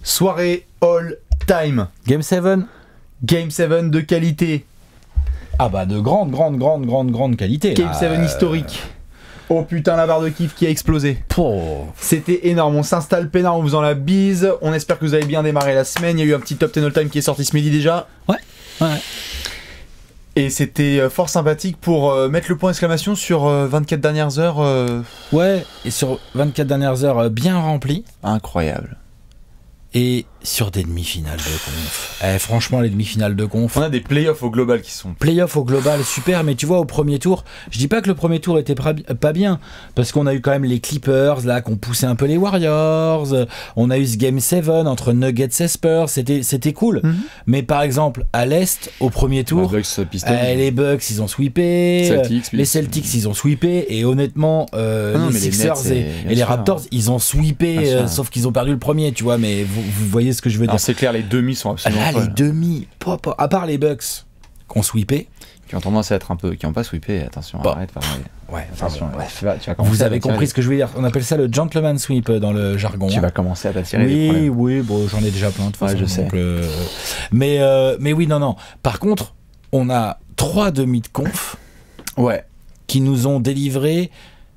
Soirée all time. Game 7. Game 7 de qualité. Ah bah de grande qualité. Game 7 historique. Oh putain, la barre de kiff qui a explosé. C'était énorme, on s'installe peinard en faisant la bise. On espère que vous avez bien démarré la semaine. Il y a eu un petit top 10 all time qui est sorti ce midi déjà. Ouais. Et c'était fort sympathique pour mettre le point d'exclamation sur 24 dernières heures. Ouais, et sur 24 dernières heures bien remplies. Incroyable. Et sur des demi-finales de conf. Franchement, les demi-finales de conf. On a des playoffs au global qui sont. Playoffs au global, super, mais tu vois, au premier tour, je dis pas que le premier tour était pas bien, parce qu'on a eu quand même les Clippers, là, qui ont poussé un peu les Warriors, on a eu ce Game 7 entre Nuggets et Spurs, c'était cool. Mais par exemple, à l'Est, au premier tour, les Bucks, ils ont sweepé, les Celtics, ils ont sweepé, et honnêtement, les Sixers et les Raptors, ils ont sweepé, sauf qu'ils ont perdu le premier, tu vois, mais vous voyez ce que je veux dire. C'est clair, les demi sont absolument là, les demi, à part les Bucks qui ont sweepé, qui ont tendance à être un peu, qui n'ont pas sweepé, attention, arrête. Ouais, attention. Vous avez compris ce que je veux dire. On appelle ça le gentleman sweep dans le jargon. Tu vas commencer à t'attirer des problèmes. Oui, bon, j'en ai déjà plein de fois. Je sais. Mais oui, non. Par contre, on a 3 demi de conf. Ouais. Qui nous ont délivré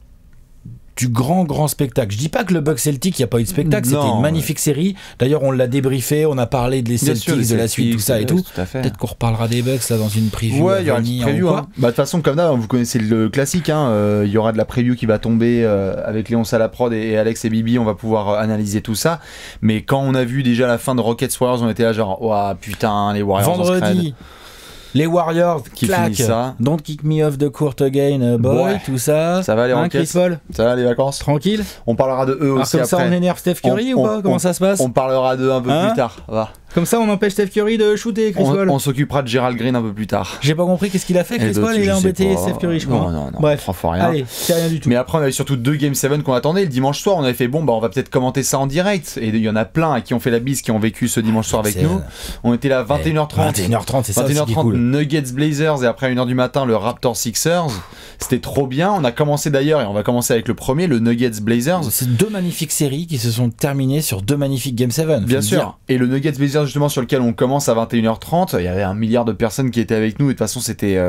du grand spectacle. Je dis pas que le Bucks Celtic, il n'y a pas eu de spectacle, c'était une magnifique série. D'ailleurs, on l'a débriefé, on a parlé des Celtics, de la suite, tout ça et tout. Peut-être qu'on reparlera des Bucks là dans une preview. Ouais, il y aura une preview. Bah, de toute façon, comme d'hab, vous connaissez le classique. Il y aura de la preview qui va tomber avec Léon Salaprod et Alex et Bibi. On va pouvoir analyser tout ça. Mais quand on a vu déjà la fin de Rockets Warriors, on était là genre, ouah, putain, les Warriors. Vendredi. Les Warriors qui finissent ça. Don't kick me off the court again, boy, tout ça. Ça va les Rockets, Chris Paul. Ça va les vacances. Tranquille. On parlera de eux aussi après. Comme ça, on énerve Steph Curry ou pas? Comment ça se passe? On parlera d'eux un peu plus tard. Va. Comme ça, on empêche Steph Curry de shooter, Chris Paul. On s'occupera de Gerald Green un peu plus tard. J'ai pas compris qu'est-ce qu'il a fait, Chris Paul. Il a embêté Steph Curry, je crois. Non. Bref, rien. Allez, c'est rien du tout. Mais après, on avait surtout 2 Game 7 qu'on attendait. Le dimanche soir, on avait fait on va peut-être commenter ça en direct. Et il y en a plein qui ont fait la bise, qui ont vécu ce dimanche soir avec nous. On était là 21h30. 21h30, c'est ça. 21h30, Nuggets Blazers et après à 1h du matin, le Raptors Sixers. C'était trop bien. On a commencé d'ailleurs, et on va commencer avec le premier, le Nuggets Blazers. C'est 2 magnifiques séries qui se sont terminées sur 2 magnifiques Game 7. Bien sûr. Et le Nuggets Blazers, justement, sur lequel on commence à 21h30, il y avait 1 milliard de personnes qui étaient avec nous. Et de toute façon, c'était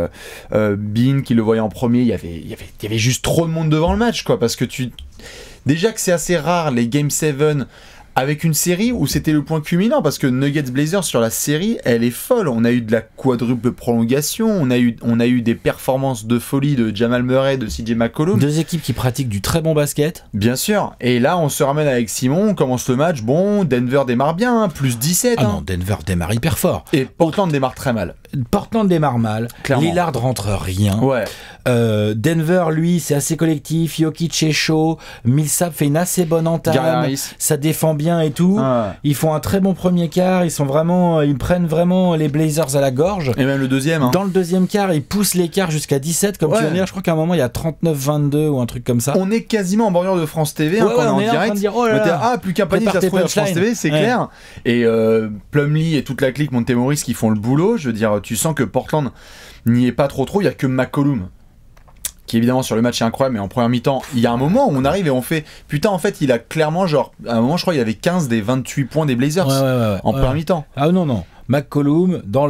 Bean qui le voyait en premier. Il y avait juste trop de monde devant le match, quoi. Parce que déjà que c'est assez rare, les Game 7 avec une série où c'était le point culminant, parce que Nuggets Blazers sur la série, elle est folle. On a eu de la quadruple prolongation, on a eu des performances de folie de Jamal Murray, de CJ McCollum. 2 équipes qui pratiquent du très bon basket. Bien sûr. Et là, on se ramène avec Simon, on commence le match. Bon, Denver démarre bien, plus 17. Non, Denver démarre hyper fort. Et Portland démarre très mal. Portland démarre mal. Clairement. Lillard rentre rien. Ouais. Denver, lui, c'est assez collectif. Jokic est chaud. Millsap fait une assez bonne entame. Ça défend bien et tout. Ils font un très bon premier quart. Ils prennent vraiment les Blazers à la gorge. Et même le deuxième. Dans le deuxième quart, ils poussent l'écart jusqu'à 17. Comme tu viens de dire, je crois qu'à un moment, il y a 39-22 ou un truc comme ça. On est quasiment en bordure de France TV quand on est en direct. Dire, oh là là, plus qu'un panier, ça se trouve à France TV, c'est clair. Et Plumlee et toute la clique Montemoris qui font le boulot. Je veux dire, tu sens que Portland n'y est pas trop. Il y a que McCollum qui évidemment sur le match est incroyable, mais en première mi-temps, il y a un moment où on arrive et on fait putain, en fait, il a clairement à un moment, je crois, il avait 15 des 28 points des Blazers en première mi-temps. Ah non. McCollum, dans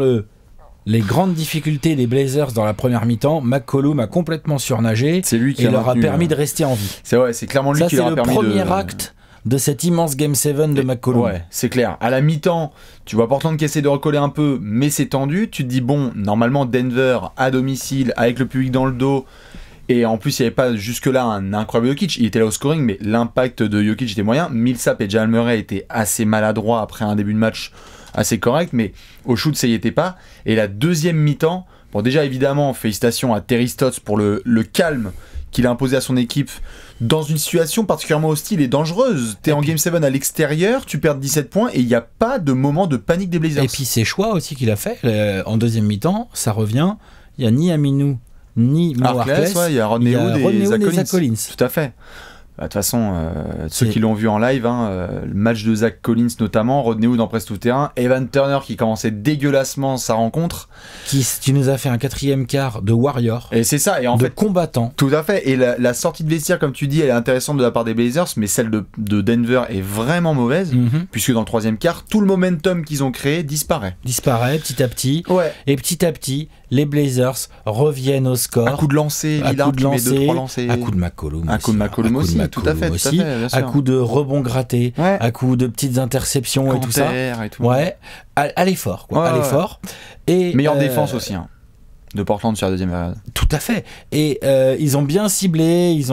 les grandes difficultés des Blazers dans la première mi-temps, McCollum a complètement surnagé. C'est lui qui leur a permis de rester en vie. C'est clairement lui qui leur a permis de... c'est le premier acte de cet immense Game 7 de McCollum. Ouais, c'est clair. À la mi-temps, tu vois Portland qui essaie de recoller un peu, mais c'est tendu. Tu te dis, bon, normalement, Denver, à domicile, avec le public dans le dos, et en plus, il n'y avait pas jusque-là un incroyable Jokic. Il était là au scoring, mais l'impact de Jokic était moyen. Millsap et Jamal Murray étaient assez maladroits après un début de match assez correct, mais au shoot, ça y était pas. Et la deuxième mi-temps, bon, déjà, évidemment, félicitations à Terry Stotts pour le calme qu'il a imposé à son équipe dans une situation particulièrement hostile et dangereuse. T'es en Game 7 à l'extérieur, tu perds 17 points et il n'y a pas de moment de panique des Blazers. Et puis ses choix aussi qu'il a fait en deuxième mi-temps, ça revient, il n'y a ni Aminou ni Mo Harkless, il y a Rodney Hood et Zach Collins. Tout à fait. De toute façon, ceux qui l'ont vu en live, le match de Zach Collins notamment, Rodney Hood en presse tout-terrain, Evan Turner qui commençait dégueulassement sa rencontre. Tu nous as fait un 4e quart de Warrior. Et c'est ça, et en de fait, combattant. Tout à fait, et la sortie de vestiaire, comme tu dis, elle est intéressante de la part des Blazers, mais celle de Denver est vraiment mauvaise, puisque dans le 3e quart, tout le momentum qu'ils ont créé disparaît. Disparaît petit à petit, Ouais. et petit à petit, les Blazers reviennent au score. À coup de lancer, Lillard qui met 2-3 lancers. À coup de McCollum. À coup de McCollum aussi, tout à fait, bien sûr. À coup de rebond gratté, Ouais. à coup de petites interceptions et tout ça. Et tout. Ouais, à l'effort, quoi. Ouais, à l'effort. Et meilleure défense aussi, de Portland sur la deuxième période. Tout à fait. Et ils ont bien ciblé, ils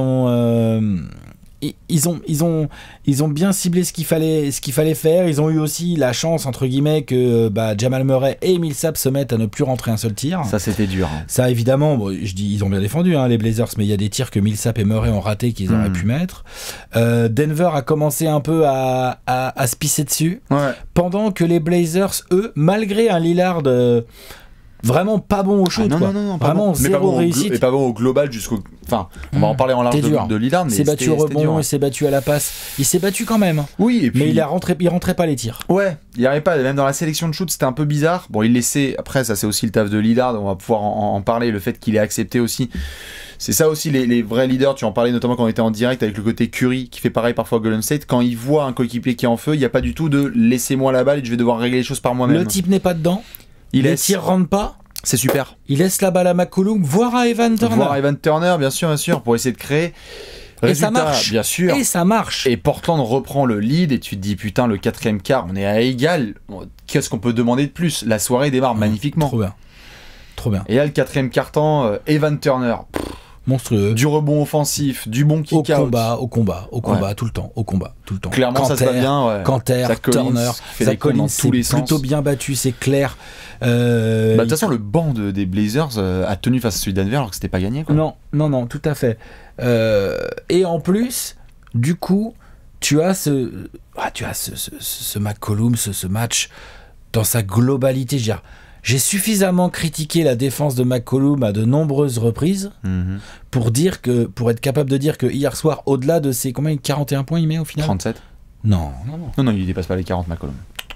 ont bien ciblé ce qu'il fallait faire. Ils ont eu aussi la chance entre guillemets que Jamal Murray et Millsap se mettent à ne plus rentrer un seul tir. Ça c'était dur. Ça évidemment, je dis ils ont bien défendu les Blazers, mais il y a des tirs que Millsap et Murray ont ratés qu'ils auraient pu mettre. Denver a commencé un peu à se pisser dessus, pendant que les Blazers, eux, malgré un Lillard vraiment pas bon au shoot, non, vraiment bon. zéro réussite. Et pas bon au global jusqu'au. Enfin, on va en parler en large de Lillard, mais il s'est battu au rebond, il s'est battu à la passe, il s'est battu quand même. Oui, et puis... mais il rentrait pas les tirs. Ouais, il n'y arrivait pas, même dans la sélection de shoot, c'était un peu bizarre. Bon, il laissait. Après, ça c'est aussi le taf de Lillard, on va pouvoir en parler, le fait qu'il ait accepté aussi. C'est ça aussi les vrais leaders, tu en parlais notamment quand on était en direct avec le côté Curry qui fait pareil parfois à Golden State, quand il voit un coéquipier qui est en feu, il n'y a pas du tout de laissez-moi la balle et je vais devoir régler les choses par moi-même. Le type n'est pas dedans, les tirs rentrent pas. C'est super. Il laisse la balle à McCollum, voire à Evan Turner. Bien sûr, pour essayer de créer. Résultat, et ça marche. Bien sûr. Et ça marche. Et Portland reprend le lead et tu te dis putain, le 4e quart, on est à égal. Qu'est-ce qu'on peut demander de plus? La soirée démarre magnifiquement. Trop bien. Et là, le 4e quart-temps, Evan Turner. Monstrueux. Du rebond offensif, du bon kick-out. Au combat, tout le temps. Clairement, Kanter, ça se va bien. Kanter, Turner, Zach Collins, c'est plutôt bien battu, c'est clair. De toute façon, le banc des Blazers a tenu face à celui d'Denver alors que c'était pas gagné, quoi. Non, tout à fait. Et en plus, du coup, tu as ce McCollum, ce match dans sa globalité. J'ai suffisamment critiqué la défense de McCollum à de nombreuses reprises pour être capable de dire que hier soir, au-delà de ses 41 points il met au final 37. Non, il dépasse pas les 40 McCollum.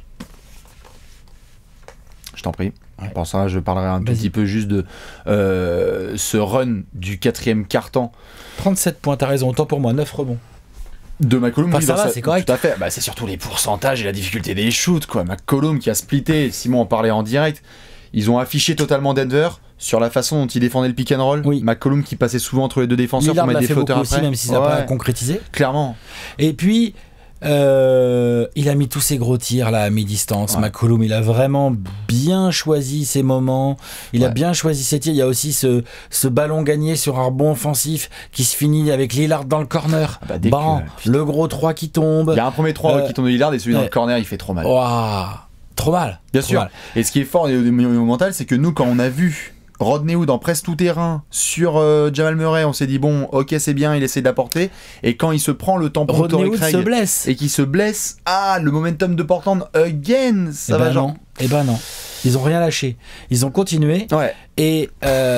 Je t'en prie. Ouais. Pour ça, je parlerai un tout petit peu juste de ce run du 4e quart-temps. 37 points, t'as raison, autant pour moi, 9 rebonds. De McCollum, ça va, c'est correct. Tout à fait. C'est surtout les pourcentages et la difficulté des shoots, quoi. McCollum qui a splitté, Simon en parlait en direct. Ils ont affiché totalement Denver sur la façon dont ils défendaient le pick and roll. Oui. McCollum qui passait souvent entre les deux défenseurs pour mettre des flotteurs après. Aussi, même si ça n'a pas concrétisé. Clairement. Et puis, il a mis tous ses gros tirs là à mi-distance. McCollum, il a vraiment bien choisi ses moments. Il a bien choisi ses tirs. Il y a aussi ce ballon gagné sur un rebond offensif qui se finit avec Lillard dans le corner. Le gros 3 qui tombe. Il y a un premier 3 qui tombe de Lillard et celui dans le corner, il fait trop mal. Trop mal. Bien sûr. Et ce qui est fort au mental, c'est que nous, quand on a vu Rodney Hood en presse tout-terrain sur Jamal Murray, on s'est dit bon, ok, c'est bien, il essaie d'apporter. Et quand il se prend le tampon de Torrey Craig se blesse. Et qu'il se blesse, le momentum de Portland again, ça va genre. Eh ben non, ils ont rien lâché. Ils ont continué. Et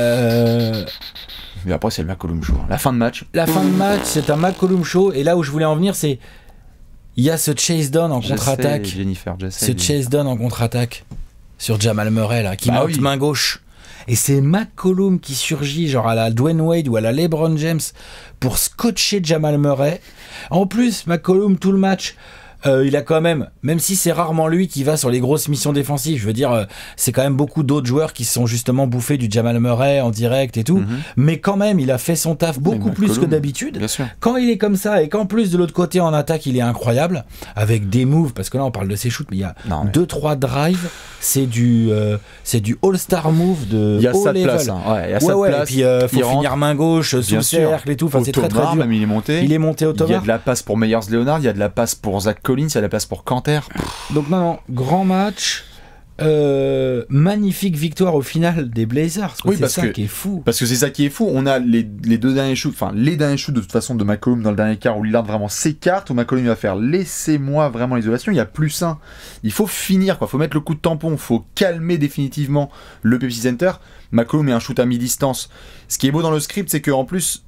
mais après, c'est le McCollum Show. La fin de match. C'est un McCollum Show. Et là où je voulais en venir, c'est il y a ce chase down en contre-attaque. Chase down en contre-attaque sur Jamal Murray là, qui monte main gauche. Et c'est McCollum qui surgit genre à la Dwayne Wade ou à la LeBron James pour scotcher Jamal Murray. En plus, McCollum tout le match, il a quand même si c'est rarement lui qui va sur les grosses missions défensives, je veux dire, c'est quand même beaucoup d'autres joueurs qui sont justement bouffés du Jamal Murray en direct et tout, mais quand même il a fait son taf beaucoup plus que d'habitude. Quand il est comme ça et qu'en plus de l'autre côté en attaque il est incroyable avec des moves, parce que là on parle de ses shoots, mais il y a 2-3 drives, c'est du all-star move de haut level. Place, il y a sa place. Et puis faut finir main gauche sous le cercle et tout, enfin c'est très très dur. Même il est monté au Thomas. Il y a de la passe pour Meyers Leonard, il y a de la passe pour Zach Collins, il y a de la place pour Kanter. Donc grand match. Magnifique victoire au final des Blazers. C'est ça qui est fou. Parce que c'est ça qui est fou. On a les deux derniers shoots, les derniers shoots de toute façon de McCollum dans le dernier quart où Lillard vraiment s'écarte, où McCollum va faire laissez-moi vraiment l'isolation. Il y a plus un. Il faut finir, quoi. Faut mettre le coup de tampon. Faut calmer définitivement le Pepsi Center. McCollum met un shoot à mi-distance. Ce qui est beau dans le script, c'est qu'en plus,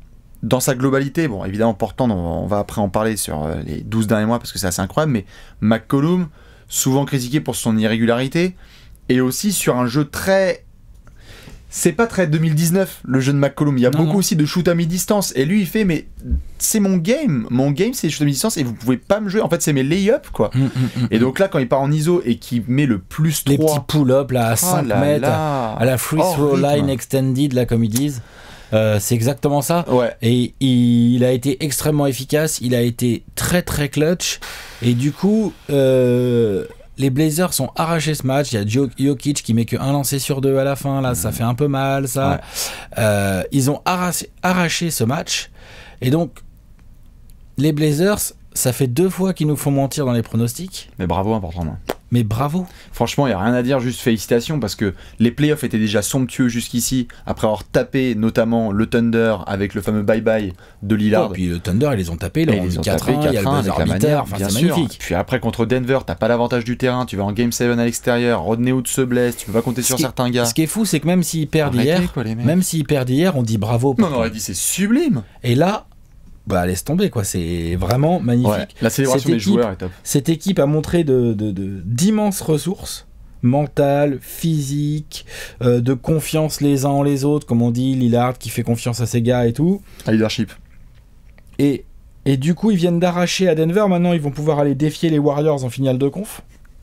dans sa globalité, bon, évidemment, Portland, on va après en parler sur les 12 derniers mois parce que c'est assez incroyable, mais McCollum, souvent critiqué pour son irrégularité, et aussi sur un jeu très... C'est pas très 2019 le jeu de McCollum, il y a beaucoup aussi de shoot à mi-distance, et lui il fait mais c'est mon game c'est shoot à mi-distance et vous pouvez pas me jouer, en fait c'est mes lay-up quoi. Et donc là quand il part en ISO et qu'il met le plus 3... Les petits pull-up là à 5 mètres, à la free throw line extended là comme ils disent. C'est exactement ça. Ouais. Et il a été extrêmement efficace, il a été très très clutch, et du coup les Blazers ont arraché ce match. Il y a Jokic qui met que 1 lancé sur 2 à la fin. Là, ça fait un peu mal, ça. Ouais. Ils ont arraché ce match. Et donc, les Blazers, ça fait 2 fois qu'ils nous font mentir dans les pronostics. Mais bravo, important. Mais bravo. Franchement, il n'y a rien à dire, juste félicitations, parce que les playoffs étaient déjà somptueux jusqu'ici, après avoir tapé notamment le Thunder avec le fameux bye-bye de Lillard. Et puis le Thunder, ils les ont tapés, ils ont mis 4-1, il y a le buzzer beater, enfin, c'est magnifique. Puis après, contre Denver, t'as pas l'avantage du terrain, tu vas en Game 7 à l'extérieur, Rodney Hood se blesse, tu peux pas compter sur certains gars. Ce qui est fou, c'est que même s'ils perdent hier, on dit bravo. Non, on aurait dit c'est sublime. Et là... Bah laisse tomber quoi, c'est vraiment magnifique. Ouais, la célébration des joueurs est top. Cette équipe a montré d'immenses ressources mentales, physiques, de confiance les uns en les autres, comme on dit, Lillard qui fait confiance à ses gars et tout. À leadership. Et du coup ils viennent d'arracher à Denver, maintenant ils vont pouvoir aller défier les Warriors en finale de conf.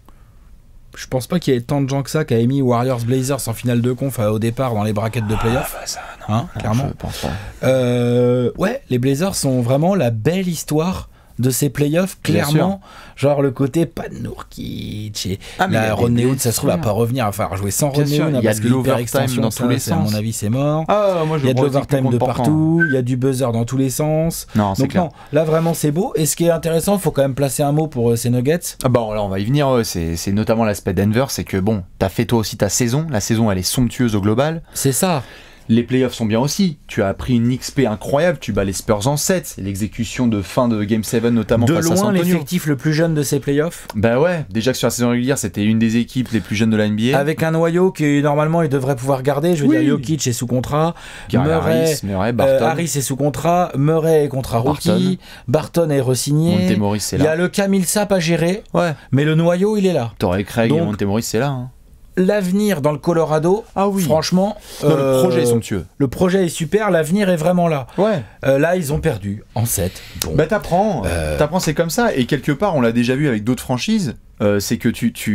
Je pense pas qu'il y ait tant de gens que ça qui avaient mis Warriors Blazers en finale de conf au départ dans les brackets de playoff. Clairement. Je pense pas. Ouais, les Blazers sont vraiment la belle histoire de ces playoffs, clairement. Genre le côté pas de Nurkic et Rodney Hood, ça se trouve, va pas revenir, il va falloir jouer sans Rodney Hood. Il y a de l'overtime dans tous les sens. À mon avis, c'est mort. Moi, il y a de l'overtime de partout, il y a du buzzer dans tous les sens. Non, c'est clair. Non, là vraiment c'est beau. Et ce qui est intéressant, il faut quand même placer un mot pour ces Nuggets. Là on va y venir. C'est notamment l'aspect Denver, c'est que bon, t'as fait toi aussi ta saison. La saison, elle est somptueuse au global. C'est ça. Les playoffs sont bien aussi. Tu as pris une XP incroyable. Tu bats les Spurs en 7. L'exécution de fin de Game 7 notamment face à San Antonio. De loin l'effectif le plus jeune de ces playoffs. Bah ouais. déjà que sur la saison régulière, c'était une des équipes les plus jeunes de la NBA. Avec un noyau qui normalement il devrait pouvoir garder. Je veux dire, Jokic est sous contrat. Murray, Barton. Harris est sous contrat. Murray est contrat rookie. Barton est re-signé. Montemoris c'est là. Il y a le Camille Sapp à gérer. Ouais. Mais le noyau il est là. Torrey Craig et Montemoris c'est là. L'avenir dans le Colorado, franchement, le projet est somptueux. Le projet est super, l'avenir est vraiment là. Ouais. Là, ils ont perdu en 7. Bon. Bah t'apprends, c'est comme ça. Et quelque part, on l'a déjà vu avec d'autres franchises, c'est que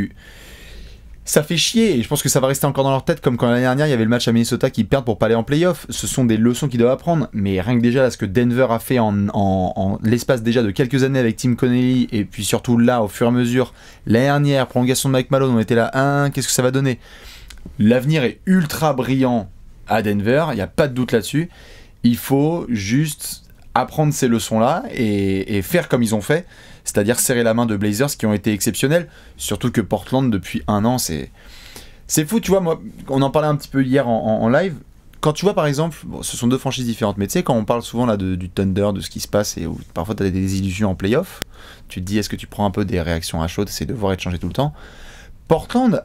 ça fait chier, et je pense que ça va rester encore dans leur tête, comme quand l'année dernière il y avait le match à Minnesota qui perdent pour pas aller en playoff. Ce sont des leçons qu'ils doivent apprendre, mais rien que déjà là, ce que Denver a fait en l'espace déjà de quelques années avec Tim Connelly, et puis surtout là au fur et à mesure, l'année dernière, prolongation de Mike Malone, on était là, qu'est-ce que ça va donner? L'avenir est ultra brillant à Denver, il n'y a pas de doute là-dessus. Il faut juste apprendre ces leçons-là et faire comme ils ont fait, c'est-à-dire serrer la main de Blazers qui ont été exceptionnels, surtout que Portland depuis 1 an, c'est fou, tu vois. Moi, on en parlait un petit peu hier en live, quand tu vois par exemple, ce sont 2 franchises différentes, mais tu sais, quand on parle souvent là du Thunder, de ce qui se passe, et où parfois tu as des illusions en playoff, tu te dis est-ce que tu prends un peu des réactions à chaud, c'est de voir être changé tout le temps. Portland,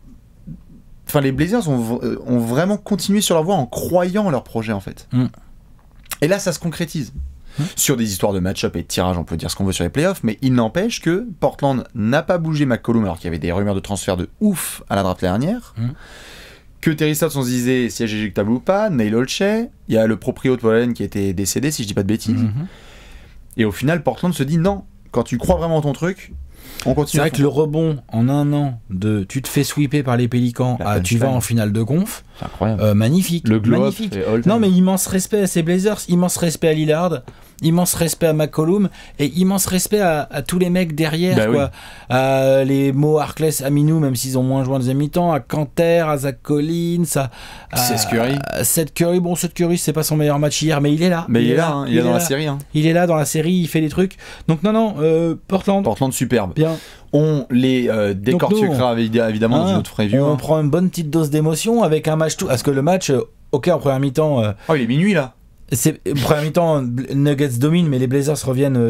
enfin les Blazers ont vraiment continué sur leur voie en croyant en leur projet en fait. Et là ça se concrétise. Sur des histoires de match-up et de tirage, on peut dire ce qu'on veut sur les playoffs, mais il n'empêche que Portland n'a pas bougé McCollum alors qu'il y avait des rumeurs de transfert de ouf à la draft dernière. Que Terry Stotts, on se disait si elle est éjectable ou pas, Neil Olshey, il y a le proprio de Paul Allen qui était décédé, si je dis pas de bêtises. Et au final, Portland se dit non, quand tu crois vraiment en ton truc, on continue. C'est vrai que le rebond en 1 an de tu te fais sweeper par les Pélicans à tu vas en finale de conf, c'est incroyable. Magnifique. Le glow magnifique. Non mais immense respect à ces Blazers, immense respect à Lillard, immense respect à McCollum et immense respect à tous les mecs derrière, quoi. À les Mo Harkless, Aminou, même s'ils ont moins joué en deuxième mi-temps, à Canter, à Zach Collins, à Seth Curry. Bon, Seth Curry, c'est pas son meilleur match hier, mais il est là. Mais il est là, il est dans la série. Il est là dans la série, il fait des trucs. Donc non, Portland superbe. Bien. On les décortiquera évidemment dans une autre review. On prend une bonne petite dose d'émotion avec un match tout. Parce que le match, en première mi-temps. Il est minuit là. Première mi-temps, Nuggets domine, mais les Blazers reviennent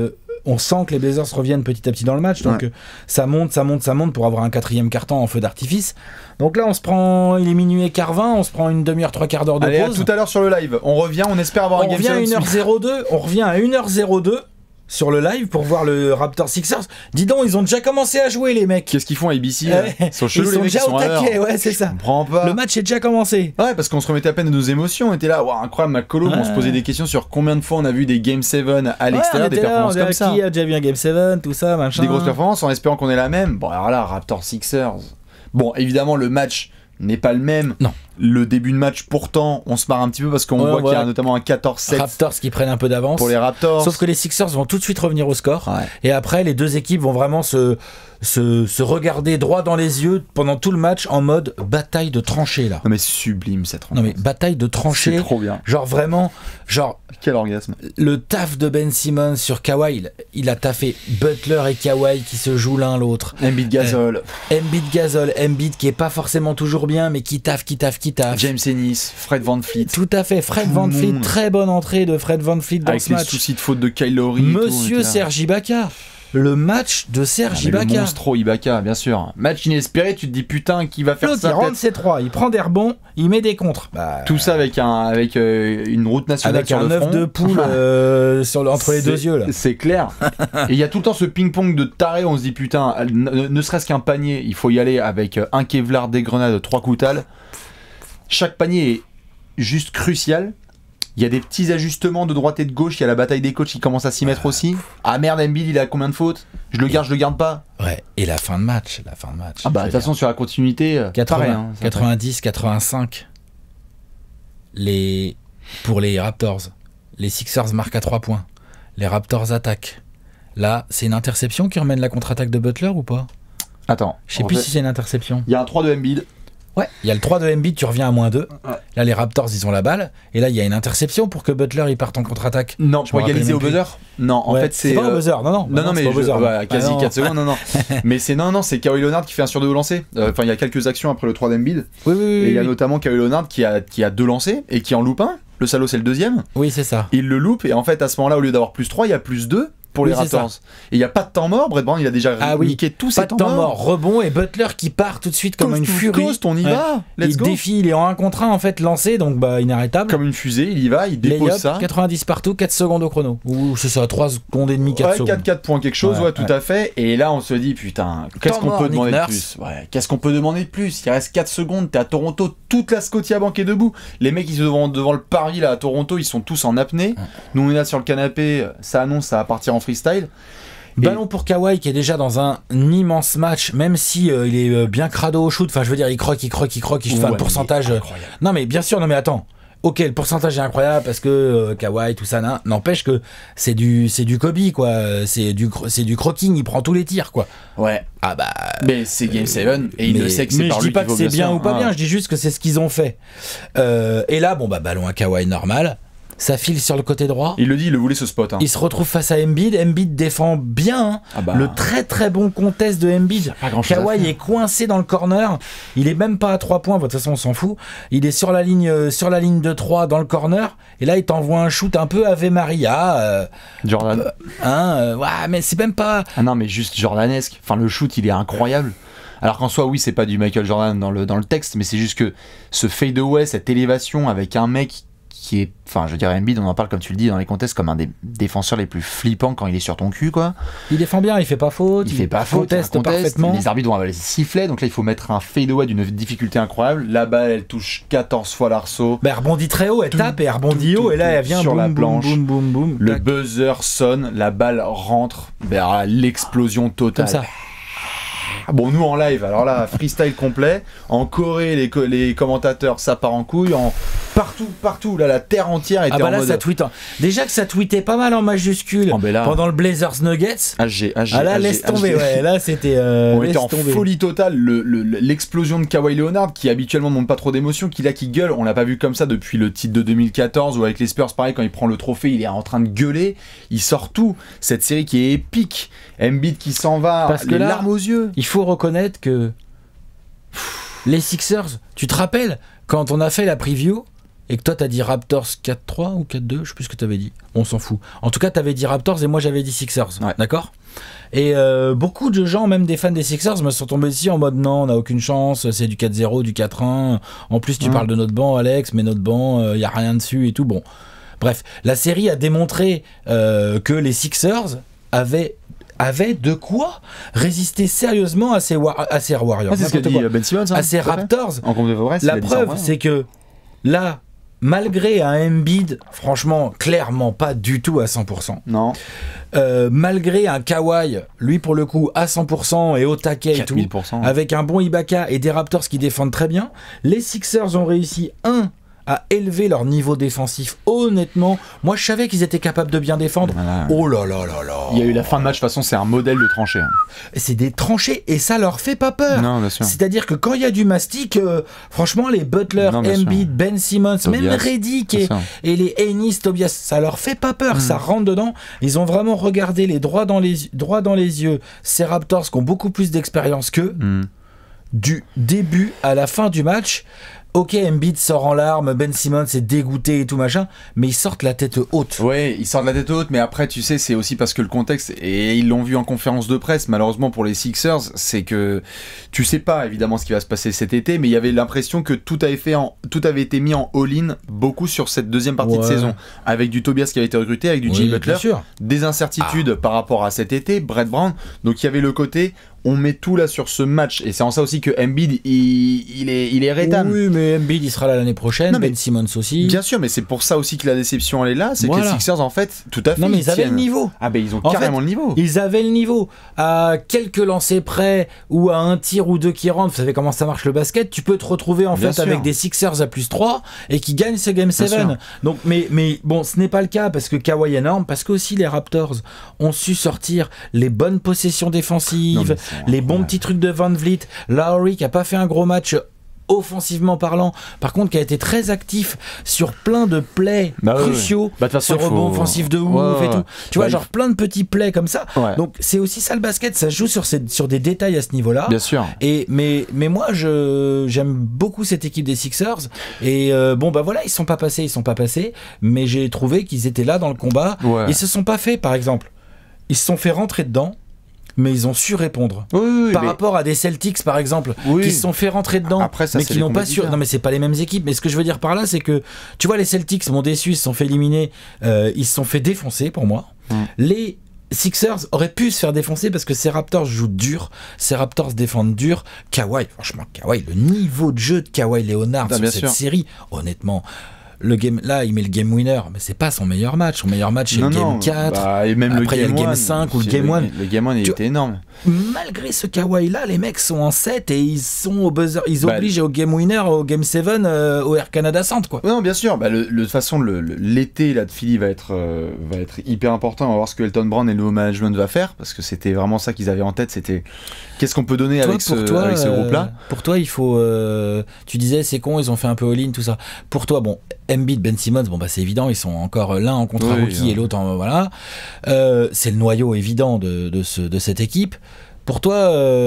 on sent que les Blazers reviennent petit à petit dans le match, donc ça monte pour avoir un 4e quart-temps en feu d'artifice. Donc là, il est minuit et quart 20, on se prend une demi-heure, 3/4 d'heure de Allez, pause. À tout à l'heure sur le live. On revient, on espère avoir un game 7. On revient à 1h02 sur le live pour voir le Raptors Sixers. Dis donc, ils ont déjà commencé à jouer, les mecs. Qu'est-ce qu'ils font à ABC Ils sont chelous, les mecs, déjà au taquet, ouais, c'est ça. Je comprends pas. Le match est déjà commencé. Ouais, parce qu'on se remettait à peine de nos émotions. On était là, waouh, incroyable, ma colo. On se posait des questions sur combien de fois on a vu des Game 7 à l'extérieur, des performances comme ça. Qui a déjà vu un Game 7, tout ça, machin. Des grosses performances en espérant qu'on ait la même. Bon, alors là, Raptors Sixers. Bon, évidemment, le match n'est pas le même. Non. Le début de match, pourtant, on se marre un petit peu parce qu'on voit qu'il y a notamment un 14-7. Raptors qui prennent un peu d'avance. Pour les Raptors. Sauf que les Sixers vont tout de suite revenir au score. Ouais. Et après, les deux équipes vont vraiment se regarder droit dans les yeux pendant tout le match en mode bataille de tranchées, là. Non, mais sublime cette rencontre. Non, mais bataille de tranchées. C'est trop bien. Genre vraiment, quel orgasme. Le taf de Ben Simmons sur Kawhi, il a taffé Butler et Kawhi qui se jouent l'un l'autre. Embiid Gasol. Embiid qui est pas forcément toujours bien, mais qui taffe. James Ennis, Fred VanVleet. Tout à fait, Fred VanVleet, très bonne entrée de Fred VanVleet dans ce match. Avec les soucis de faute de Kyle Lowry. Monsieur Serge Ibaka. Le match de Serge Ibaka. Le monstro Ibaka, bien sûr. Match inespéré, tu te dis putain, qui va faire ça? Il rentre ses 3, il prend des rebonds, il met des contres. Tout ça avec une route nationale avec sur un le front. œuf de poule entre les deux yeux là. C'est clair. Et il y a tout le temps ce ping-pong de taré, on se dit putain, ne serait-ce qu'un panier, il faut y aller avec un Kevlar, des grenades, 3 coutales. Chaque panier est juste crucial. Il y a des petits ajustements de droite et de gauche. Il y a la bataille des coachs qui commence à s'y mettre aussi. Ah merde, Embiid, il a combien de fautes? Je le garde pas. Ouais, et la fin de match. Ah bah de toute façon, sur la continuité, 90, 85. Pour les Raptors, les Sixers marquent à 3 points. Les Raptors attaquent. Là, c'est une interception qui remène la contre-attaque de Butler ou pas? Attends. Je sais plus si c'est une interception. Il y a un 3 de Embiid. Ouais, il y a le 3 de Embiid, tu reviens à -2. Ouais. Là, les Raptors, ils ont la balle. Et là, il y a une interception pour que Butler il parte en contre-attaque. Non, pour égaliser au buzzer. Non, en fait, c'est. C'est pas au buzzer, non, mais quasi 4 secondes, non. Mais c'est c'est Kawhi Leonard qui fait un sur 2 au lancer. Enfin, il y a quelques actions après le 3 d'Embiid. Oui. Et il y a notamment Kawhi Leonard qui a 2 lancers et qui en loupe un. Le salaud, c'est le deuxième. Oui, c'est ça. Il le loupe et en fait, à ce moment-là, au lieu d'avoir +3, il y a +2. Pour les Raptors. Et il n'y a pas de temps mort. Brett Brown, il a déjà niqué tous ses temps morts. Pas de temps mort. Rebond et Butler qui part tout de suite comme une furie. On y va. Let's go. Il défie, il est en 1 contre 1 en fait lancé, donc inarrêtable. Comme une fusée, il y va, il dépose ça. 90 partout, 4 secondes au chrono. Ou c'est ça, 3 secondes et demie, 4 secondes. 4 points quelque chose, tout à fait. Et là, on se dit, putain, qu'est-ce qu'on peut demander de plus? Qu'est-ce qu'on peut demander de plus? Il reste 4 secondes, t'es à Toronto, toute la Scotiabank est debout. Les mecs, ils sont devant le parvis là à Toronto, ils sont tous en apnée. Nous, on est là sur le canapé, ça annonce, ça va partir en freestyle. Ballon pour Kawhi qui est déjà dans un immense match, même si il est bien crado au shoot. Enfin, je veux dire, il croque, il fait un pourcentage. Non, mais bien sûr, attends. Ok, le pourcentage est incroyable parce que Kawhi, tout ça, n'empêche que c'est du Kobe, quoi. C'est du croquing, il prend tous les tirs, quoi. Ouais. Ah bah. Mais c'est Game 7 et il le sait que c'est par lui. Mais je dis pas que c'est bien ou pas bien, je dis juste que c'est ce qu'ils ont fait. Et là, ballon à Kawhi normal. Ça file sur le côté droit. Il le dit, il le voulait ce spot. Il se retrouve face à Embiid. Embiid défend bien. Le très très bon contest de Embiid. Kawhi est coincé dans le corner. Il est même pas à 3 points. De toute façon, on s'en fout. Il est sur la ligne de 3 dans le corner. Et là, il t'envoie un shoot un peu Ave Maria. Jordan. Ouais, mais c'est même pas. Ah non, mais juste jordanesque. Enfin, le shoot, il est incroyable. Alors qu'en soi, oui, c'est pas du Michael Jordan dans le texte, mais c'est juste que ce fadeaway, cette élévation avec un mec qui est, enfin, je veux dire, Embiid, on en parle comme tu le dis dans les contests comme un des défenseurs les plus flippants quand il est sur ton cul, quoi. Il défend bien, il fait pas faute, il conteste parfaitement. Les arbitres vont avoir les sifflets, donc là il faut mettre un fadeaway d'une difficulté incroyable. La balle, elle touche 14 fois l'arceau. Elle rebondit très haut, elle tape et elle rebondit haut, et là elle vient sur la planche. Boum. Le buzzer sonne, la balle rentre, l'explosion totale. Comme ça. Bon, nous en live, alors là, freestyle complet. En Corée, les commentateurs, ça part en couille. Partout, là, la terre entière était en là, mode... ça tweet. Déjà que ça tweetait pas mal en majuscule pendant le Blazers Nuggets. Là, laisse tomber, ouais. Là, c'était. On était en folie totale. L'explosion de Kawhi Leonard, qui habituellement ne montre pas trop d'émotion, qui gueule. On l'a pas vu comme ça depuis le titre de 2014, ou avec les Spurs, pareil, quand il prend le trophée, il est en train de gueuler. Il sort tout. Cette série qui est épique. Embiid qui s'en va, parce que larmes aux yeux. Il faut reconnaître que les Sixers, tu te rappelles quand on a fait la preview, et que toi t'as dit Raptors 4-3 ou 4-2, je sais plus ce que t'avais dit, on s'en fout. En tout cas t'avais dit Raptors et moi j'avais dit Sixers, d'accord ? Et beaucoup de gens, même des fans des Sixers, me sont tombés ici en mode non, on n'a aucune chance, c'est du 4-0, du 4-1. En plus tu parles de notre banc Alex, mais notre banc, y a rien dessus et tout, bon. Bref, la série a démontré que les Sixers avaient de quoi résister sérieusement à ces Warriors. C'est ce qu'a dit Ben Simmons. À ces Raptors. La preuve, c'est que là, malgré un Embiid, franchement, clairement pas du tout à 100%. Non. Malgré un Kawhi, lui pour le coup à 100% et au taquet et tout, avec un bon Ibaka et des Raptors qui défendent très bien, les Sixers ont réussi à élever leur niveau défensif. Honnêtement, moi je savais qu'ils étaient capables de bien défendre. Voilà. Oh là là là là. Il y a eu la fin de match, de toute façon c'est un modèle de tranchée. C'est des tranchées et ça leur fait pas peur. Non, bien sûr. C'est-à-dire que quand il y a du mastic, franchement les Butler, Embiid, Ben Simmons, Tobias, même Redick et les Ennis, Tobias, ça leur fait pas peur, ça rentre dedans. Ils ont vraiment regardé les droits dans les yeux ces Raptors qui ont beaucoup plus d'expérience qu'eux. Du début à la fin du match. Ok, Embiid sort en larmes, Ben Simmons est dégoûté et tout machin, mais ils sortent la tête haute. Ouais, ils sortent la tête haute, mais après, tu sais, c'est aussi parce que le contexte, et ils l'ont vu en conférence de presse, malheureusement pour les Sixers, c'est que tu sais pas évidemment ce qui va se passer cet été, mais il y avait l'impression que tout avait été mis en all-in beaucoup sur cette deuxième partie de saison, avec du Tobias qui avait été recruté, avec du Jimmy Butler, des incertitudes par rapport à cet été, Brett Brown, donc il y avait le côté... On met tout là sur ce match et c'est en ça aussi que Embiid il est rétame. Oui, mais Embiid il sera là l'année prochaine, Ben Simmons aussi. Bien sûr, mais c'est pour ça aussi que la déception elle est là, c'est que les Sixers en fait, tout à fait. Non mais ils avaient le niveau. Ah ben ils ont carrément le niveau. Ils avaient le niveau. À quelques lancers près ou à un tir ou deux qui rentrent, vous savez comment ça marche le basket, tu peux te retrouver en fait avec des Sixers à +3 et qui gagnent ce Game 7. Donc mais bon, ce n'est pas le cas parce que Kawhi est énorme, parce que aussi les Raptors ont su sortir les bonnes possessions défensives. Les bons petits trucs de Van Vliet, Lowry qui a pas fait un gros match offensivement parlant, par contre qui a été très actif sur plein de plays cruciaux, ce rebond offensif de ouf et tout. Tu vois, genre plein de petits plays comme ça. Donc c'est aussi ça le basket, ça joue sur des détails à ce niveau-là. Bien sûr. Mais moi j'aime beaucoup cette équipe des Sixers et bon bah voilà, ils sont pas passés, mais j'ai trouvé qu'ils étaient là dans le combat. Ils se sont pas fait, par exemple, ils se sont fait rentrer dedans. Mais ils ont su répondre. Par rapport à des Celtics, par exemple, qui se sont fait rentrer dedans, après, ça, mais qui n'ont pas su. Non, mais c'est pas les mêmes équipes. Mais ce que je veux dire par là, c'est que, tu vois, les Celtics m'ont déçu, ils se sont fait éliminer, ils se sont fait défoncer pour moi. Les Sixers auraient pu se faire défoncer parce que ces Raptors jouent dur, ces Raptors défendent dur. Kawhi, franchement, le niveau de jeu de Kawhi Leonard sur cette série, honnêtement. Le game, là, il met le game winner, mais c'est pas son meilleur match. Son meilleur match, c'est le game 4. Et même après, il y a le game 5 ou le game 1. Le game 1, il était énorme. Malgré ce Kawhi-là, les mecs sont en 7 et ils sont au buzzer. Ils obligent au game winner, au game 7, au Air Canada Centre, quoi. Non, bien sûr. De toute façon, l'été là, de Philly va être hyper important. On va voir ce que Elton Brand et le nouveau management va faire, parce que c'était vraiment ça qu'ils avaient en tête. C'était qu'est-ce qu'on peut donner avec ce groupe-là. Pour toi, il faut. Tu disais, c'est con, ils ont fait un peu all-in, tout ça. Pour toi, bon. Embiid, Ben Simmons, bon bah c'est évident, ils sont encore l'un en contrat rookie et l'autre en voilà. C'est le noyau évident de cette équipe. Pour toi,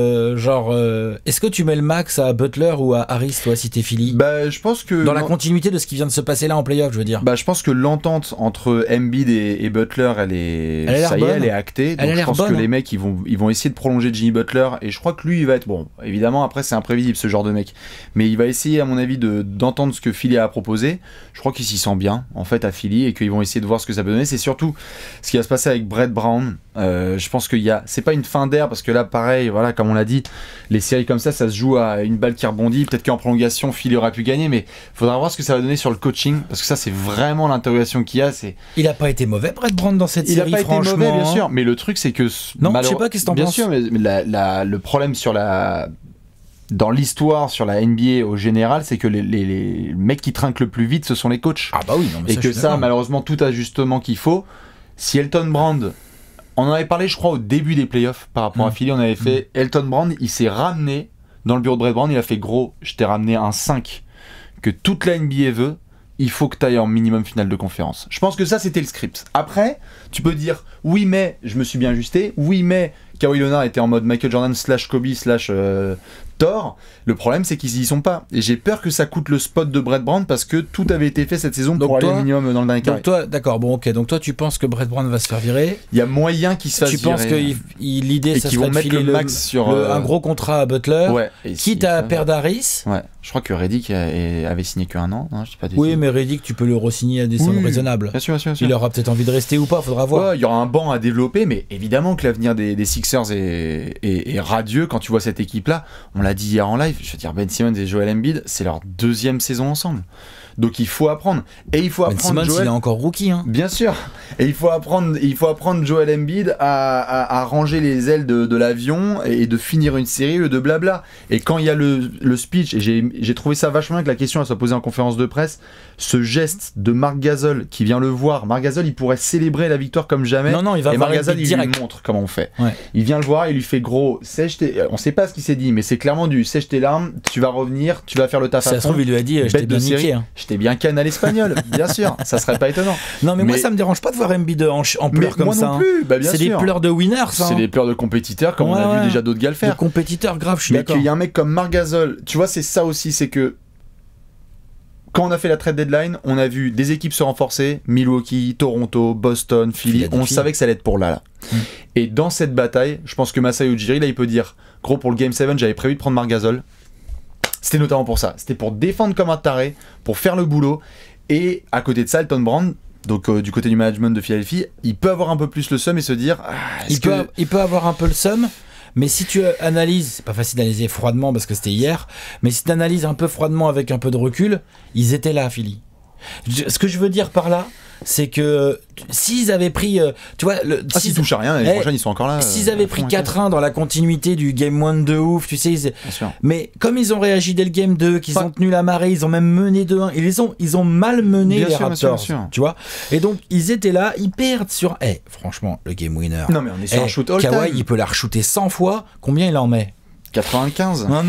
est-ce que tu mets le max à Butler ou à Harris, toi, si t'es Philly ? Je pense que... Dans la continuité de ce qui vient de se passer là en play-off, je veux dire. Je pense que l'entente entre Embiid et Butler, elle est actée. Donc je pense que les mecs, ils vont essayer de prolonger Jimmy Butler. Et je crois que lui, il va être... Bon, évidemment, après, c'est imprévisible, ce genre de mec. Mais il va essayer, à mon avis, d'entendre ce que Philly a proposé. Je crois qu'il s'y sent bien, en fait, à Philly. Et qu'ils vont essayer de voir ce que ça peut donner. C'est surtout ce qui va se passer avec Brett Brown. Je pense c'est pas une fin d'air, parce que là, pareil, voilà, comme on l'a dit, les séries comme ça se joue à une balle qui rebondit. Peut-être qu'en prolongation, Philly aurait pu gagner, mais faudra voir ce que ça va donner sur le coaching, parce que ça, c'est vraiment l'interrogation qu'il y a. Il a pas été mauvais, Brett Brown, dans cette série, franchement. Il a pas été mauvais, bien sûr, mais le truc, c'est que... Non, je sais pas, qu'est-ce que t'en penses ? Bien sûr, mais le problème dans l'histoire sur la NBA au général, c'est que les mecs qui trinquent le plus vite, ce sont les coachs. Ah bah oui, non, mais et que ça, malheureusement, tout ajustement qu'il faut, si Elton Brand... On en avait parlé, je crois, au début des playoffs par rapport à Philly. On avait fait Elton Brand, il s'est ramené dans le bureau de Brett Brown. Il a fait gros, je t'ai ramené un 5 que toute la NBA veut. Il faut que tu ailles en minimum finale de conférence. Je pense que ça, c'était le script. Après, tu peux dire oui, mais je me suis bien ajusté. Oui, mais Kawhi Leonard était en mode Michael Jordan / Kobe / Thor. Le problème, c'est qu'ils y sont pas. Et j'ai peur que ça coûte le spot de Brett Brown parce que tout avait été fait cette saison pour aller au minimum dans le dernier carré. Donc toi, d'accord, bon, ok. Donc toi, tu penses que Brett Brown va se faire virer? Il y a moyen qu'il se fasse virer. Tu penses que l'idée, ça serait de filer le max sur un gros contrat à Butler, ouais, quitte à perdre Harris? Ouais. Je crois que Redick avait signé qu'un an. Non, je sais pas. Oui, mais Redick, tu peux le re-signer à des sommes raisonnables. Bien sûr. Il aura peut-être envie de rester ou pas, faudra voir. Ouais, il y aura un banc à développer, mais évidemment que l'avenir des Sixers est radieux quand tu vois cette équipe-là. On l'a dit hier en live, je veux dire, Ben Simmons et Joel Embiid, c'est leur 2e saison ensemble. Donc il faut apprendre. Et il faut apprendre Ben Simmons, il est encore rookie. Hein. Bien sûr. Et il faut apprendre Joel Embiid à ranger les ailes de l'avion et de finir une série de blabla. Et quand il y a le speech, et j'ai trouvé ça vachement bien que la question elle soit posée en conférence de presse, ce geste de Marc Gasol qui vient le voir. Marc Gasol, il pourrait célébrer la victoire comme jamais. Non, il va et voir Marc Gasol, il direct. lui montre comment on fait. Ouais. Il vient le voir, il lui fait gros, sèche tes... On sait pas ce qu'il s'est dit, mais c'est clairement du sèche tes larmes, tu vas revenir, tu vas faire le taf à fond. Ça se trouve, il lui a dit, je t'ai bien niqué. Hein. Je t'ai bien canne à l'espagnol, bien sûr, ça serait pas étonnant. Non, mais moi, ça me dérange pas de voir Embiid en pleurs comme ça. Moi non plus, bah, bien c'est sûr. des pleurs de winners. C'est des pleurs de compétiteurs, comme on a vu déjà d'autres gars le faire. De compétiteurs, grave, je suis d'accord. Mais qu'il y a un mec comme Marc Gasol, tu vois, c'est ça aussi, c'est que quand on a fait la trade deadline, on a vu des équipes se renforcer, Milwaukee, Toronto, Boston, Philly, on savait que ça allait être pour là. Et dans cette bataille, je pense que Masai Ujiri, là, il peut dire, gros, pour le Game 7, j'avais prévu de prendre Marc Gasol. C'était notamment pour ça. C'était pour défendre comme un taré, pour faire le boulot. Et à côté de ça, Elton Brand, donc du côté du management de Philadelphie, il peut avoir un peu plus le seum et se dire... il peut avoir un peu le seum. Mais si tu analyses, c'est pas facile d'analyser froidement parce que c'était hier, mais si tu analyses un peu froidement avec un peu de recul, ils étaient là, Philly. Ce que je veux dire par là, c'est que s'ils avaient pris, tu vois, s'ils touchent à rien, l'année prochaine ils sont encore là. S'ils avaient pris 4-1 dans la continuité du game 1 de ouf, tu sais, mais comme ils ont réagi dès le game 2, qu'ils ont tenu la marée, ils ont même mené 2-1, ils ont mal mené les Raptors, tu vois. Et donc ils étaient là, ils perdent sur, franchement, le game winner. Non mais on est sur un shoot all Kawhi, time. il peut la re-shooter 100 fois, combien il en met? 95. Non.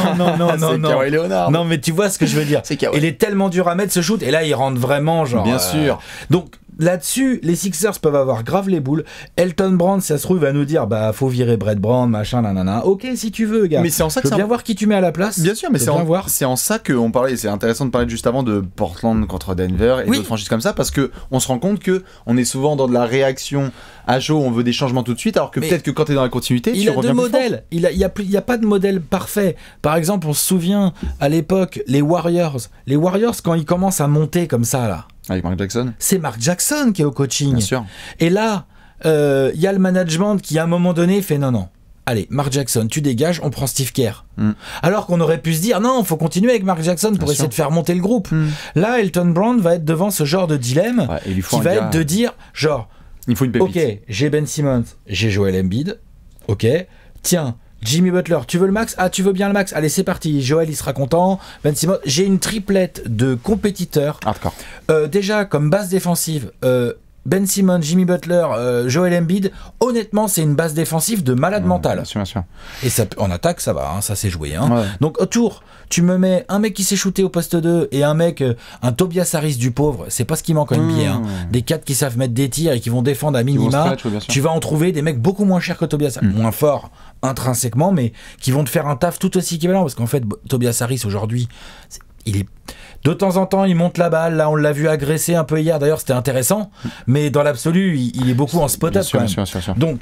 C'est Kawhi Leonard. Non, mais tu vois ce que je veux dire. Il est tellement dur à mettre ce shoot, et là il rentre vraiment genre. Bien sûr. Donc là-dessus, les Sixers peuvent avoir grave les boules. Elton Brand, ça se trouve, va nous dire bah faut virer Brett Brown, machin, nanana. Ok, si tu veux, gars. Mais c'est en ça que je veux bien voir qui tu mets à la place. Bien sûr, mais c'est en ça qu'on parlait. C'est intéressant de parler juste avant de Portland contre Denver et d'autres franchises comme ça parce que on se rend compte que on est souvent dans de la réaction à chaud. On veut des changements tout de suite, alors que peut-être que quand t'es dans la continuité, il tu a deux modèles. Il y a pas de modèle parfait. Par exemple, on se souvient à l'époque les Warriors quand ils commencent à monter comme ça là. Avec Mark Jackson. C'est Mark Jackson qui est au coaching. Bien sûr. Et là, il y a le management qui à un moment donné fait non. Allez, Mark Jackson, tu dégages, on prend Steve Kerr. Alors qu'on aurait pu se dire non, faut continuer avec Mark Jackson pour essayer de faire monter le groupe. Là, Elton Brand va être devant ce genre de dilemme qui va être de dire genre, il faut une pépite. Ok, j'ai Ben Simmons, j'ai Joel Embiid. Ok, tiens. Jimmy Butler, tu veux le max? Ah, tu veux bien le max? Allez, c'est parti. Joel, il sera content. Ben Simmons, j'ai une triplette de compétiteurs. Hardcore. Déjà, comme base défensive, Ben Simmons, Jimmy Butler, Joel Embiid, honnêtement, c'est une base défensive de malade mental. Bien sûr. Et ça, en attaque, ça va, ça s'est joué. Ouais. Donc, autour, tu me mets un mec qui s'est shooté au poste 2 et un mec, un Tobias Harris du pauvre, c'est pas ce qui manque en NBA. Des 4 qui savent mettre des tirs et qui vont défendre à minima. Tu vas en trouver des mecs beaucoup moins chers que Tobias Harris. Moins forts intrinsèquement, mais qui vont te faire un taf tout aussi équivalent. Parce qu'en fait, Tobias Harris, aujourd'hui, il est... De temps en temps, il monte la balle. Là, on l'a vu agresser un peu hier. D'ailleurs, c'était intéressant. Mais dans l'absolu, il est beaucoup en spot-up. Bien sûr. Donc,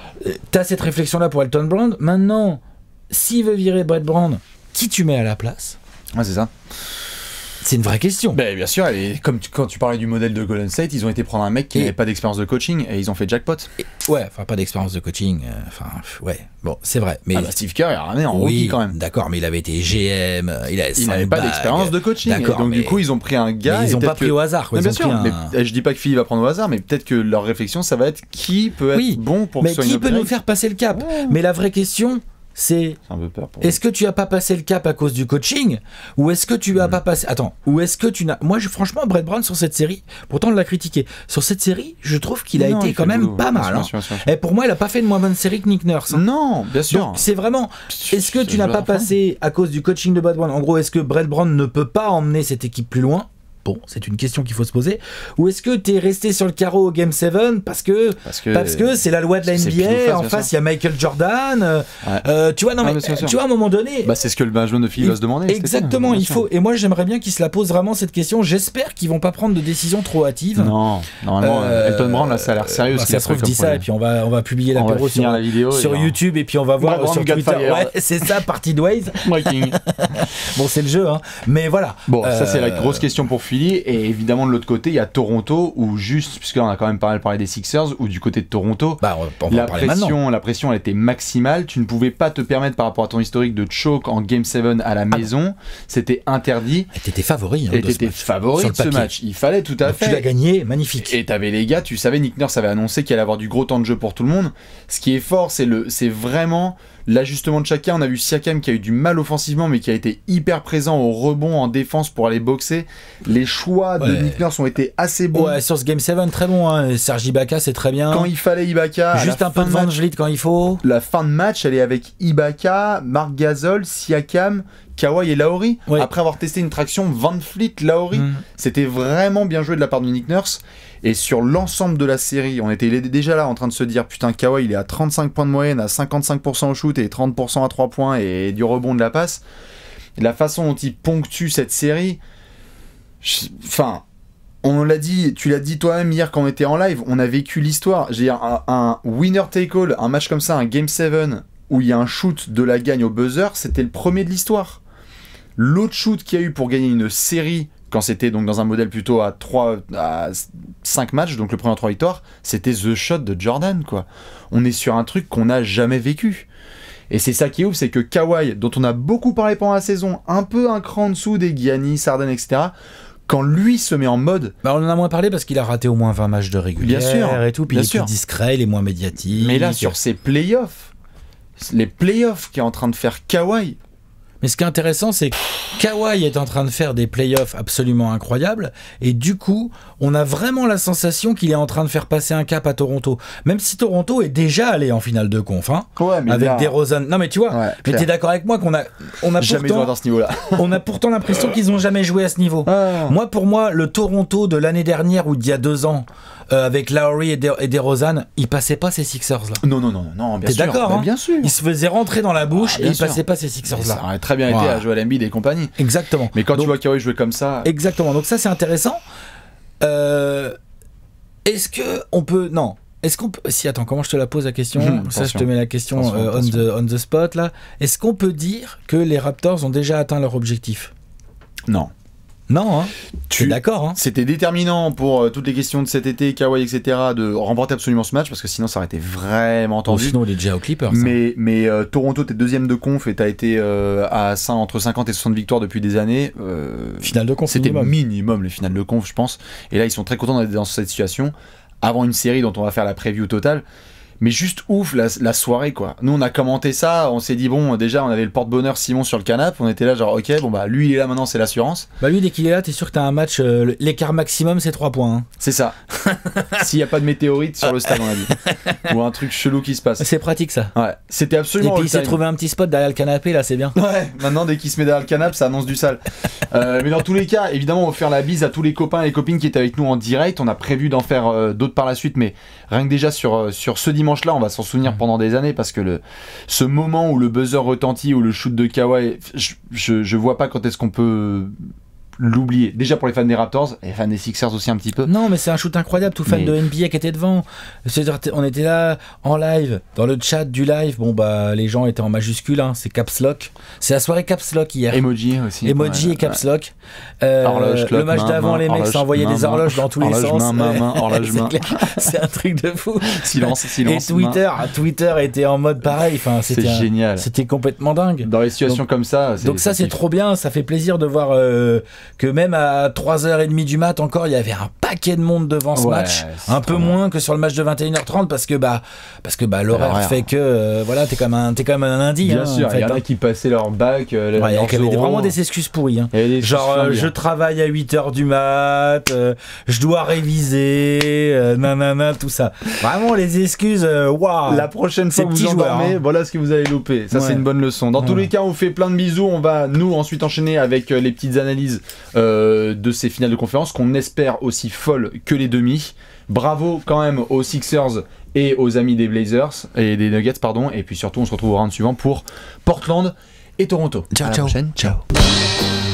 tu as cette réflexion-là pour Elton Brand. Maintenant, s'il veut virer Brett Brown, qui tu mets à la place? Ouais, c'est ça. C'est une vraie question. Ben, bien sûr, et comme quand tu parlais du modèle de Golden State, ils ont été prendre un mec qui n'avait pas d'expérience de coaching et ils ont fait jackpot. Pas d'expérience de coaching. Bon, c'est vrai. Mais Steve Kerr, il a ramené en rookie quand même. D'accord, mais il avait été GM, il n'avait pas d'expérience de coaching. D'accord, donc du coup, ils ont pris un gars. Ils n'ont pas pris au hasard. Bien sûr. Mais je dis pas que Philly va prendre au hasard, mais peut-être que leur réflexion, ça va être qui peut être bon pour que ce soit une qui peut nous faire passer le cap. Mais la vraie question. C'est est-ce que tu as pas passé le cap à cause du coaching ou est-ce que tu as pas passé ou est-ce que tu n'as franchement Brett Brown sur cette série, pourtant on l'a critiqué sur cette série, je trouve qu'il a été quand même pas mal. Et pour moi il a pas fait une moins bonne série que Nick Nurse. Non, bien sûr. Donc c'est vraiment est-ce que tu n'as pas passé à cause du coaching de Brett Brown, en gros est-ce que Brett Brown ne peut pas emmener cette équipe plus loin? Bon, c'est une question qu'il faut se poser. Ou est-ce que t'es resté sur le carreau au Game 7 parce que c'est la loi de la NBA, en face il y a Michael Jordan, tu vois, tu vois, à un moment donné... Bah, c'est ce que le management de Philly va se demander. Exactement, il faut... Et moi, j'aimerais bien qu'ils se la posent vraiment, cette question. J'espère qu'ils vont pas prendre de décisions trop hâtives. Non, normalement, Elton Brand, là, ça a l'air sérieux. Ça se trouve, dit ça, et puis on va publier l'apéro sur YouTube, et puis on va voir sur Twitter. Ouais, c'est ça, partie de Waze. Bon, c'est le jeu, hein. Mais voilà. Bon, ça, c'est la grosse question pour Philly. Et évidemment, de l'autre côté, il y a Toronto, où juste, puisqu'on a quand même parlé des Sixers, ou du côté de Toronto, la pression, elle était maximale. Tu ne pouvais pas te permettre, par rapport à ton historique, de choke en Game 7 à la maison. C'était interdit. Et t'étais favori. Et t'étais favori de ce match. Il fallait tout à fait. Tu l'as gagné, magnifique. Et t'avais les gars, tu savais, Nick Nurse avait annoncé qu'il allait avoir du gros temps de jeu pour tout le monde. Ce qui est fort, c'est vraiment l'ajustement de chacun. On a vu Siakam qui a eu du mal offensivement, mais qui a été hyper présent au rebond, en défense pour aller boxer. Les choix de Nick Nurse ont été assez bons. Ouais, sur ce Game 7, très bon. Hein. Serge Ibaka, c'est très bien. Quand il fallait Ibaka. Juste un peu de Van Vliet quand il faut. La fin de match, elle est avec Ibaka, Marc Gasol, Siakam, Kawhi et Lowry. Ouais. Après avoir testé une traction Van Vliet, Lowry, c'était vraiment bien joué de la part de Nick Nurse. Et sur l'ensemble de la série, on était déjà là en train de se dire putain, Kawhi il est à 35 points de moyenne, à 55% au shoot et 30% à 3 points et du rebond de la passe. La façon dont il ponctue cette série, enfin, on l'a dit, tu l'as dit toi-même hier quand on était en live, on a vécu l'histoire. J'ai un winner take all, un match comme ça, un Game 7 où il y a un shoot de la gagne au buzzer, c'était le premier de l'histoire. L'autre shoot qu'il y a eu pour gagner une série, quand c'était donc dans un modèle plutôt à 5 matchs, donc le premier en 3 victoires, c'était the shot de Jordan, quoi. On est sur un truc qu'on n'a jamais vécu. Et c'est ça qui est ouf, c'est que Kawhi, dont on a beaucoup parlé pendant la saison, un peu un cran en dessous des Giannis, Harden, etc., quand lui se met en mode... Bah on en a moins parlé parce qu'il a raté au moins 20 matchs de régulière, bien sûr, et tout, puis il est plus discret, il est moins médiatique. Mais là, sur ses playoffs, les playoffs qu'est en train de faire Kawhi... Mais ce qui est intéressant, c'est que Kawhi est en train de faire des playoffs absolument incroyables, et du coup, on a vraiment la sensation qu'il est en train de faire passer un cap à Toronto. Même si Toronto est déjà allé en finale de conf, hein, avec DeRozan. Non mais tu vois, mais t'es d'accord avec moi qu'on a jamais joué dans ce niveau-là. On a pourtant l'impression qu'ils n'ont jamais joué à ce niveau. Pour moi, le Toronto de l'année dernière ou d'il y a 2 ans, avec Lowry et DeRozan, ils passaient pas ces Sixers-là. Non, bien sûr. T'es d'accord, hein, bien sûr. Ils se faisaient rentrer dans la bouche et ils passaient pas ces Sixers-là. Ça aurait très bien été à Joel Embiid et compagnie. Exactement. Mais quand tu vois Kawhi jouer comme ça... Exactement, donc ça c'est intéressant. Est-ce que on peut... Non. Est-ce qu'on peut... Si, attends, comment je te la pose la question ça, je te mets la question on the spot, là. Est-ce qu'on peut dire que les Raptors ont déjà atteint leur objectif ? Non. Non, hein. Tu es d'accord, hein. C'était déterminant pour toutes les questions de cet été, Kawhi, etc., de remporter absolument ce match, parce que sinon ça aurait été vraiment tendu. Sinon, il est déjà au Clippers. Mais Toronto, t'es deuxième de conf et t'as été entre 50 et 60 victoires depuis des années. Finale de conf, c'était minimum les finales de conf, je pense. Et là, ils sont très contents d'être dans cette situation, avant une série dont on va faire la preview totale. Mais juste ouf la soirée, quoi. Nous on a commenté ça, on s'est dit bon, déjà on avait le porte-bonheur Simon sur le canapé, on était là genre ok, bon bah lui il est là maintenant, c'est l'assurance. Bah lui dès qu'il est là, t'es sûr que t'as un match, l'écart maximum c'est 3 points. Hein. C'est ça. S'il n'y a pas de météorite sur le stade, on a dit. Ou un truc chelou qui se passe. C'est pratique ça. Ouais, c'était absolument. Et puis il s'est trouvé un petit spot derrière le canapé, là c'est bien. Ouais, maintenant dès qu'il se met derrière le canapé, ça annonce du sale. Mais dans tous les cas, évidemment on va faire la bise à tous les copains et les copines qui étaient avec nous en direct. On a prévu d'en faire d'autres par la suite, mais rien que déjà sur ce dimanche-là, on va s'en souvenir pendant des années, parce que ce moment où le buzzer retentit, où le shoot de Kawhi, je vois pas quand est-ce qu'on peut l'oublier. Déjà pour les fans des Raptors, et les fans des Sixers aussi un petit peu. Non, mais c'est un shoot incroyable, tout fan de NBA qui était devant. C'est-à-dire, on était là en live, dans le chat du live. Bon bah les gens étaient en majuscule, hein, c'est Caps Lock. C'est la soirée Caps Lock hier. Emoji aussi. Emoji et Caps Lock. Horloge, le match d'avant, les mecs s'envoyaient des horloges dans tous les sens. Horloge main. C'est un truc de fou. Silence. Et Twitter était en mode pareil. Enfin, c'était génial. C'était complètement dingue. Dans les situations comme ça. Donc ça c'est trop bien. Ça fait plaisir de voir que même à 3h30 du mat encore, il y avait un paquet de monde devant ce match. Un peu moins que sur le match de 21h30 parce que l'horaire fait que voilà, t'es comme un lundi. Bien sûr, il y en a qui passaient leur bac. Il y avait vraiment des excuses pourries. Hein. Genre, je travaille à 8h du mat, je dois réviser, nanana, tout ça. Vraiment, les excuses, waouh. La prochaine fois que vous endormez, voilà ce que vous allez louper. Ça, c'est une bonne leçon. Dans tous les cas, on fait plein de bisous. On va, nous, ensuite enchaîner avec les petites analyses de ces finales de conférence qu'on espère aussi folles que les demi. Bravo quand même aux Sixers et aux amis des Blazers et des Nuggets pardon, et puis surtout on se retrouve au round suivant pour Portland et Toronto. Ciao, à la ciao. prochaine. Ciao.